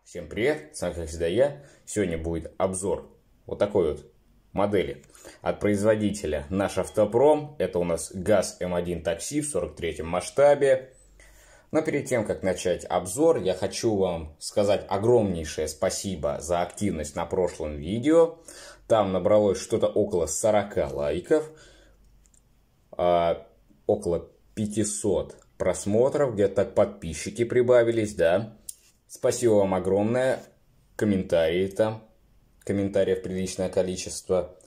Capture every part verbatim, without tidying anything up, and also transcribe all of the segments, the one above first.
Всем привет, с вами как всегда я. Сегодня будет обзор вот такой вот модели от производителя Наш Автопром. Это у нас ГАЗ эм один такси в сорок третьем масштабе. Но перед тем, как начать обзор, я хочу вам сказать огромнейшее спасибо за активность на прошлом видео. Там набралось что-то около сорока лайков, а, около пятисот просмотров, где-то подписчики прибавились, да. Спасибо вам огромное. Комментарии там. Комментариев приличное количество.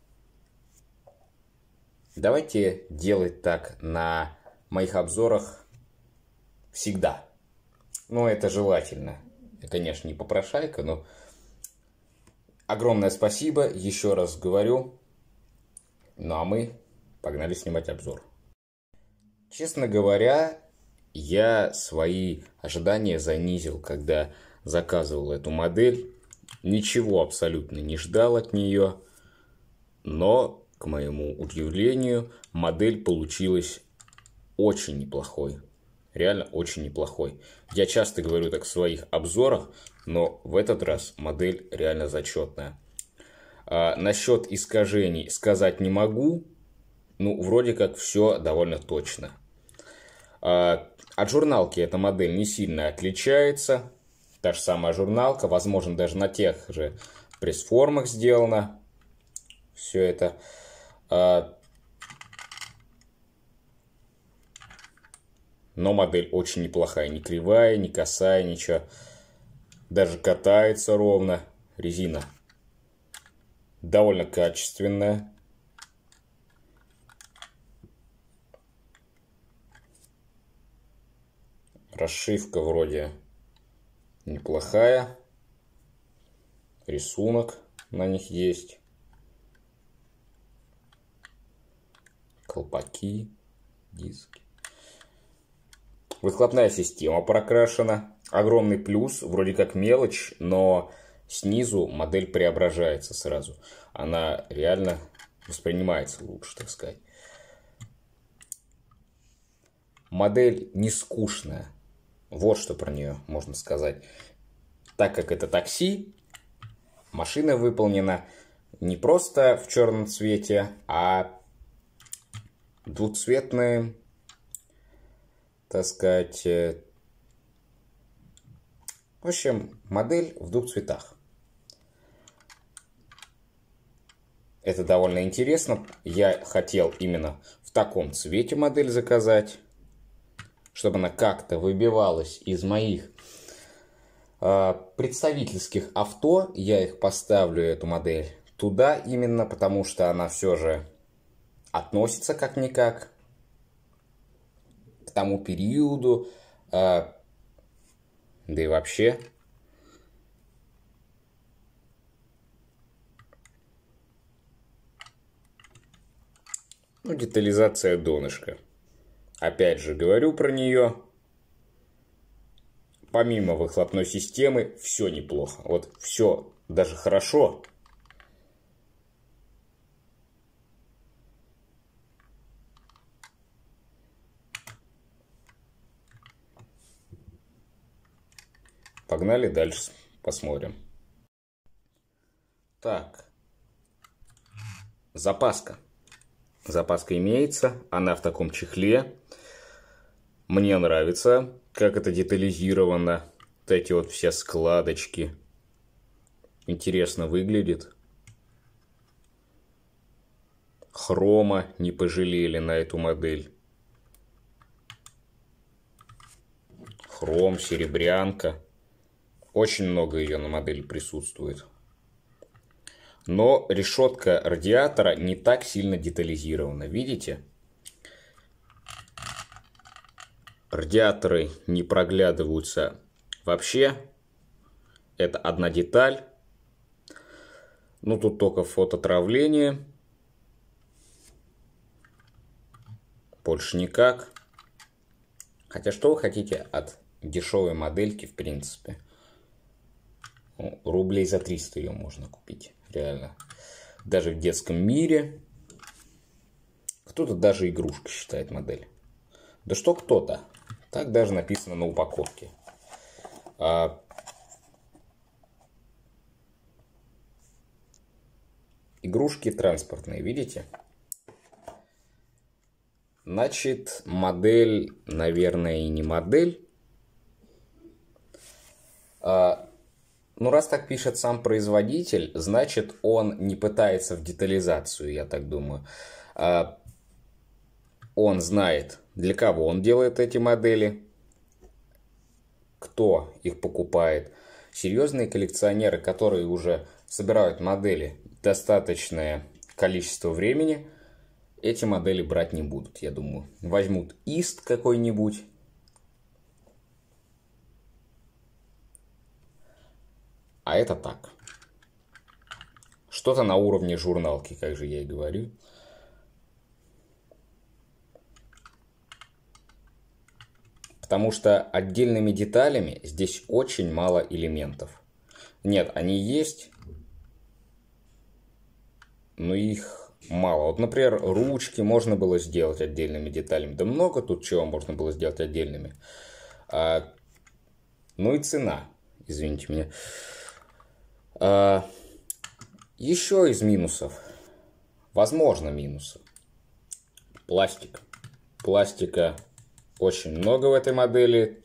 Давайте делать так на моих обзорах всегда. Ну, это желательно. Я, конечно, не попрошайка, но огромное спасибо. Еще раз говорю. Ну, а мы погнали снимать обзор. Честно говоря, я свои ожидания занизил, когда заказывал эту модель. Ничего абсолютно не ждал от нее. Но, к моему удивлению, модель получилась очень неплохой. Реально очень неплохой. Я часто говорю так в своих обзорах, но в этот раз модель реально зачетная. А насчет искажений сказать не могу. Ну, вроде как все довольно точно. А от журналки эта модель не сильно отличается. Та же самая журналка, возможно, даже на тех же пресс-формах сделано. Все это. А, но модель очень неплохая. Не кривая, не косая, ничего. Даже катается ровно. Резина довольно качественная. Расшивка вроде неплохая. Рисунок на них есть. Колпаки, диски. Выхлопная система прокрашена. Огромный плюс, вроде как мелочь, но снизу модель преображается сразу. Она реально воспринимается лучше, так сказать. Модель не скучная. Вот что про нее можно сказать. Так как это такси, машина выполнена не просто в черном цвете, а двухцветным, так сказать. В общем, модель в двух цветах. Это довольно интересно. Я хотел именно в таком цвете модель заказать, чтобы она как-то выбивалась из моих э, представительских авто. Я их поставлю, эту модель, туда именно, потому что она все же относится как-никак к тому периоду. Э, да и вообще. Ну, детализация донышка. Опять же говорю про нее. Помимо выхлопной системы, все неплохо. Вот все даже хорошо. Погнали дальше, посмотрим. Так. Запаска. Запаска имеется. Она в таком чехле. Мне нравится, как это детализировано. Вот эти вот все складочки. Интересно выглядит. Хрома не пожалели на эту модель. Хром, серебрянка. Очень много ее на модели присутствует. Но решетка радиатора не так сильно детализирована. Видите? Радиаторы не проглядываются вообще. Это одна деталь. Ну, тут только фототравление. Больше никак. Хотя, что вы хотите от дешевой модельки, в принципе? Ну, рублей за триста ее можно купить. Реально. Даже в детском мире. Кто-то даже игрушка считает модель. Да что кто-то. Так даже написано на упаковке. А игрушки транспортные, видите? Значит, модель, наверное, и не модель. А, ну, раз так пишет сам производитель, значит, он не пытается в детализацию, я так думаю. А, он знает, для кого он делает эти модели, кто их покупает. Серьезные коллекционеры, которые уже собирают модели достаточное количество времени, эти модели брать не будут, я думаю. Возьмут ист какой-нибудь. А это так. Что-то на уровне журналки, как же я и говорю. Потому что отдельными деталями здесь очень мало элементов. Нет, они есть, но их мало. Вот, например, ручки можно было сделать отдельными деталями. Да много тут чего можно было сделать отдельными. А, ну и цена, извините меня. А, еще из минусов. Возможно, минусы. Пластик. Пластика очень много в этой модели.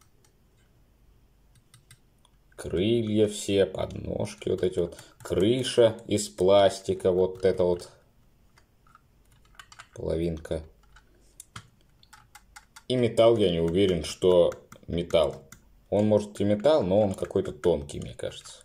Крылья все, подножки вот эти вот. Крыша из пластика, вот эта вот половинка. И металл, я не уверен, что металл. Он может и металл, но он какой-то тонкий, мне кажется.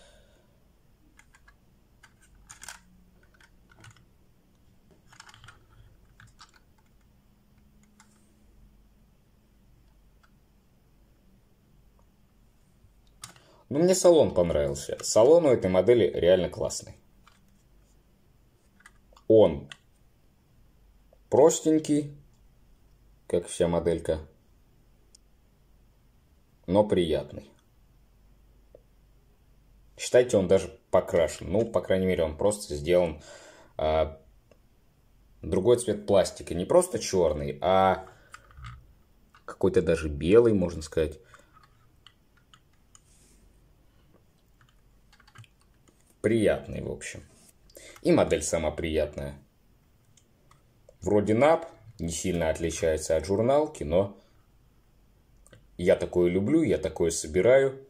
Но мне салон понравился. Салон у этой модели реально классный. Он простенький, как вся моделька, но приятный. Считайте, он даже покрашен. Ну, по крайней мере, он просто сделан а, другой цвет пластика. Не просто черный, а какой-то даже белый, можно сказать. Приятный, в общем. И модель сама приятная. Вроде нап, не сильно отличается от журналки, но я такое люблю, я такое собираю.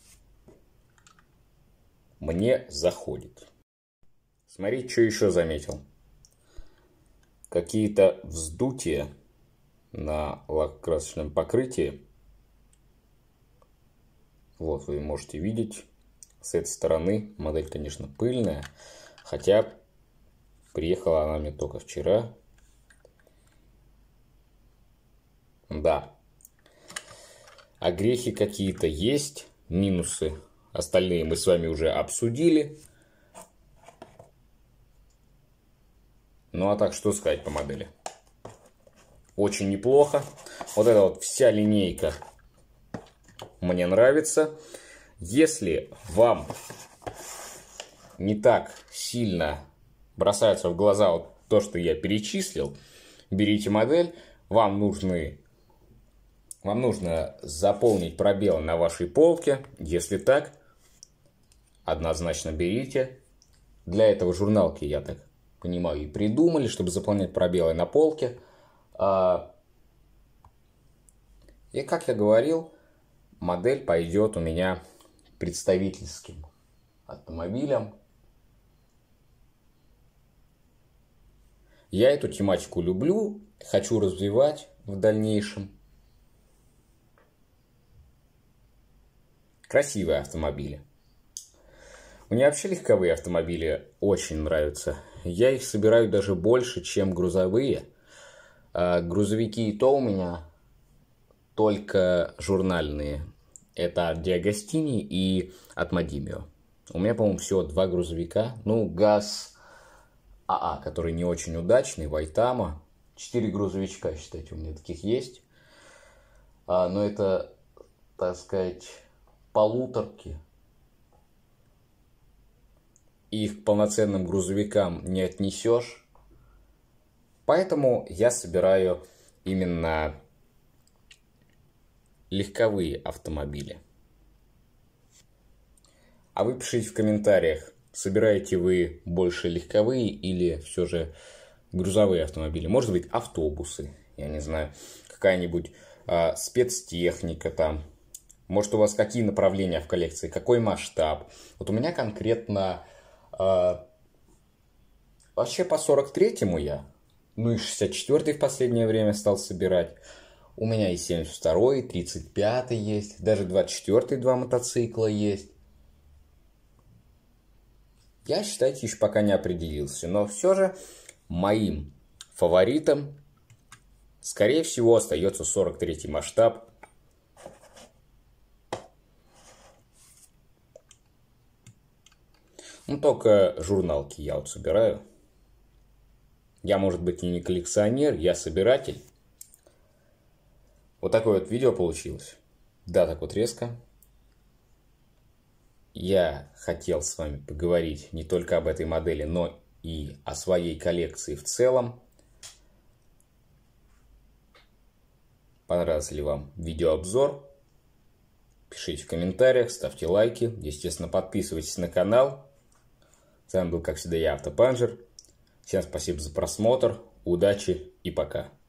Мне заходит. Смотрите, что еще заметил. Какие-то вздутия на лакокрасочном покрытии. Вот вы можете видеть. С этой стороны модель, конечно, пыльная. Хотя приехала она мне только вчера. Да. Огрехи какие-то есть. Минусы остальные мы с вами уже обсудили. Ну а так, что сказать по модели? Очень неплохо. Вот эта вот вся линейка мне нравится. Если вам не так сильно бросается в глаза вот то, что я перечислил, берите модель. Вам нужны, вам нужно заполнить пробелы на вашей полке. Если так, однозначно берите. Для этого журналки, я так понимаю, и придумали, чтобы заполнять пробелы на полке. И как я говорил, модель пойдет у меня представительским автомобилям. Я эту тематику люблю, хочу развивать в дальнейшем. Красивые автомобили. Мне вообще легковые автомобили очень нравятся. Я их собираю даже больше, чем грузовые. А грузовики и то у меня только журнальные. Это от Диагостини и от Модимио. У меня, по-моему, всего два грузовика. Ну, ГАЗ АА, который не очень удачный, Вайтама. Четыре грузовичка, считайте, у меня таких есть. А, но это, так сказать, полуторки. Их к полноценным грузовикам не отнесешь. Поэтому я собираю именно легковые автомобили. А вы пишите в комментариях, собираете вы больше легковые или все же грузовые автомобили? Может быть, автобусы, я не знаю, какая-нибудь а, спецтехника там. Может, у вас какие направления в коллекции, какой масштаб? Вот у меня конкретно а, вообще по сорок третьему я, ну и шестьдесят четвёртый в последнее время стал собирать. У меня и семьдесят второй, и тридцать пятый есть, даже двадцать четвёртый два мотоцикла есть. Я, считайте, еще пока не определился, но все же моим фаворитом, скорее всего, остается сорок третий масштаб. Ну, только журналки я вот собираю. Я, может быть, и не коллекционер, я собиратель. Вот такое вот видео получилось. Да, так вот резко. Я хотел с вами поговорить не только об этой модели, но и о своей коллекции в целом. Понравился ли вам видеообзор? Пишите в комментариях, ставьте лайки. Естественно, подписывайтесь на канал. С вами был, как всегда, я, Автопанжер. Всем спасибо за просмотр, удачи и пока.